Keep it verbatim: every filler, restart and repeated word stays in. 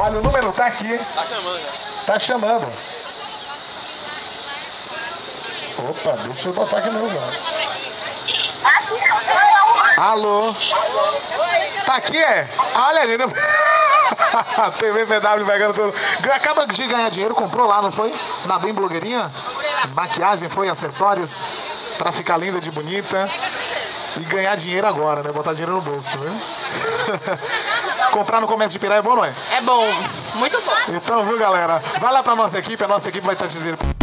Olha, o número tá aqui. Tá chamando, né? Tá chamando. Opa, deixa eu botar aqui no lugar. Alô? Tá aqui, é? Olha ali, né? T V P W pegando tudo. Acaba de ganhar dinheiro, comprou lá, não foi? Na Bem Blogueirinha? Maquiagem, foi, acessórios, pra ficar linda de bonita. E ganhar dinheiro agora, né? Botar dinheiro no bolso, viu? Comprar no comércio de Pirá é bom, não é? É bom, muito bom. Então, viu, galera? Vai lá pra nossa equipe, a nossa equipe vai estar te dizendo.